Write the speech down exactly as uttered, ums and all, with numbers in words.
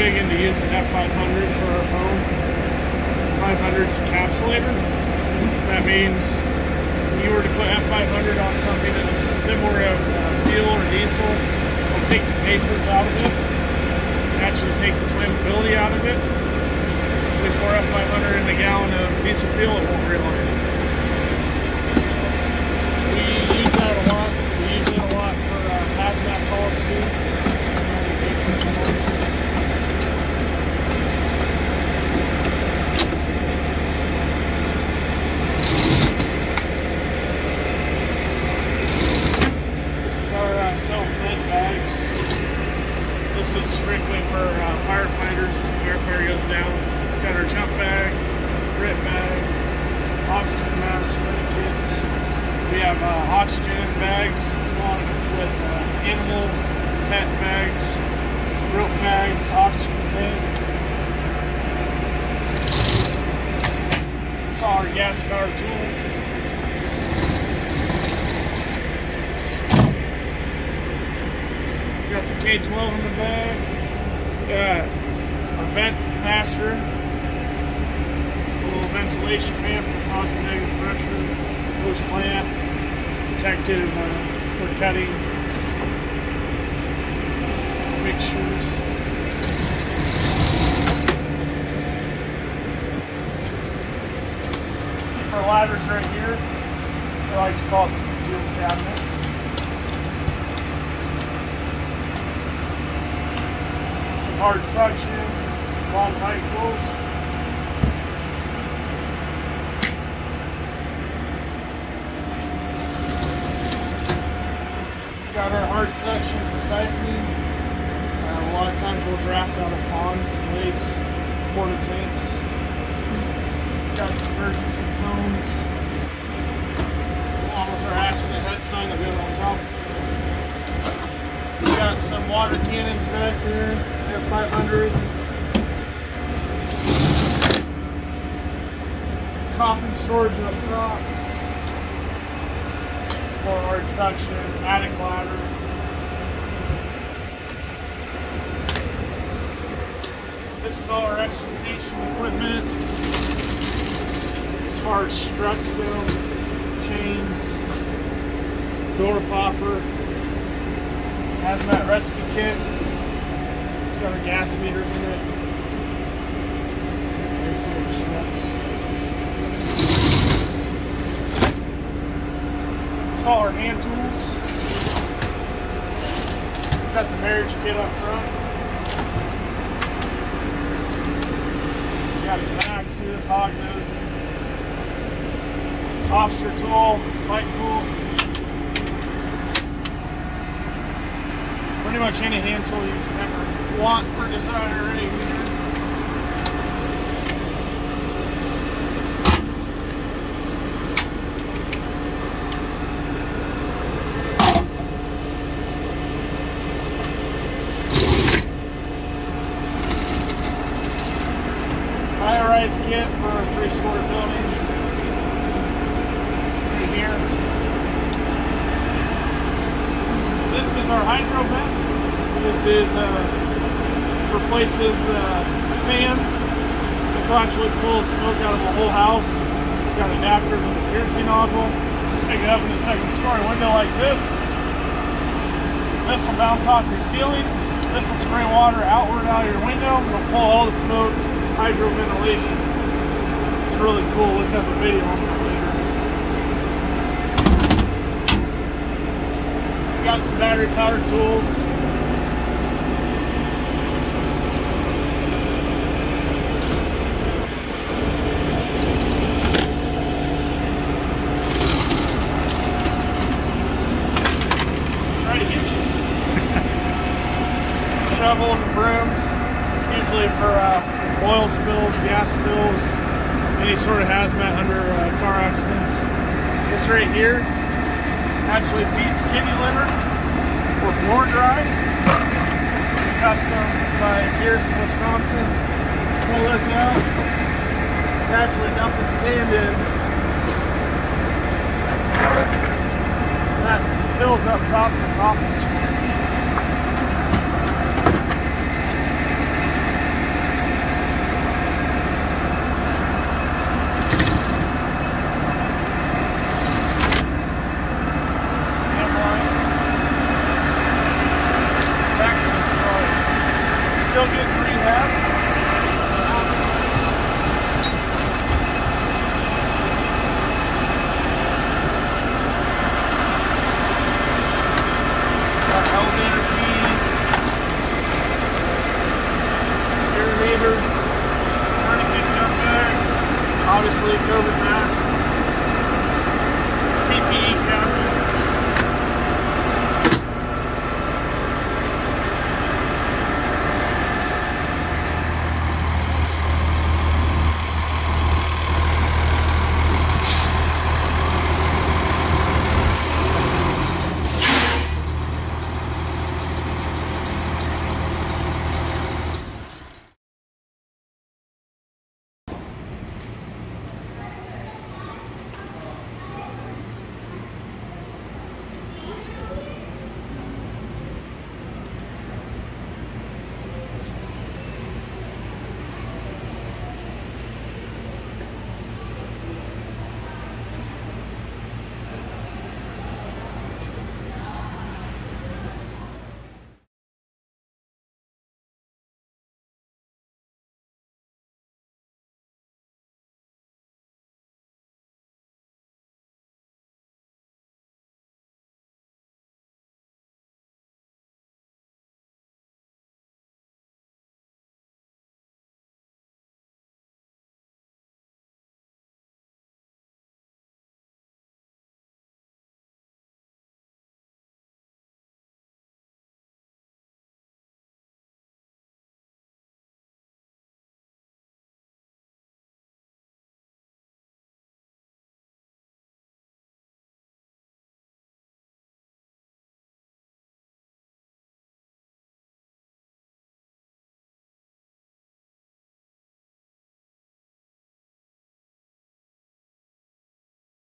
big into using F five hundred for our foam. five hundred's encapsulator. That means if you were to put F five hundred on something that is similar to uh, fuel or diesel, it'll take the vapors out of it and actually take the flammability out of it. If we pour F five hundred in a gallon of diesel fuel, it won't relight it. So we use that a lot. We use it a lot for uh, hazmat calls too. Self-vent bags. This is strictly for uh, firefighters. If your fire goes down, we've got our jump bag, grit bag, oxygen mask for the kids. We have uh, oxygen bags along with uh, animal pet bags, rope bags, oxygen tank. This is all our gas powered tools. Got the K twelve in the bag. Got our vent master. A little ventilation fan for positive negative pressure. Hose clamp. Protective uh, for cutting mixtures. Keep our ladders right here. I like to call it the concealed cabinet. Hard suction, long pipe pulls. Got our hard suction for siphoning. Uh, a lot of times we'll draft out of ponds, lakes, porta tanks. Got some emergency cones, along with our accident head sign that goes on top. We got some water cannons back there. F five hundred. Coffin storage up top. Some more hard suction, attic ladder. This is all our extrication equipment. As far as struts go, chains, door popper, hazmat rescue kit. Got our gas meters in it. There's some struts. It's all our hand tools. Got the marriage kit up front. Got some axes, hog noses, officer tool, pipe tool. Pretty much any hand tool you can ever want or desire right here. High-rise kit for three-story buildings. Right here. This is our hydro vent. This is uh, replaces uh, the fan. This will actually pull smoke out of the whole house. It's got adapters with a piercing nozzle. Stick it up in the second story window like this. This will bounce off your ceiling. This will spray water outward out of your window. It'll pull all the smoke, hydro ventilation. It's really cool. Look up a video on that later. We got some battery powered tools. Shovels and brooms. It's usually for uh, oil spills, gas spills, any sort of hazmat under uh, car accidents. This right here actually feeds kitty litter or floor dry. It's custom by Pearson, Wisconsin. Pull this out. It's actually dumping sand in. That fills up top of the coffin square. still getting rehab.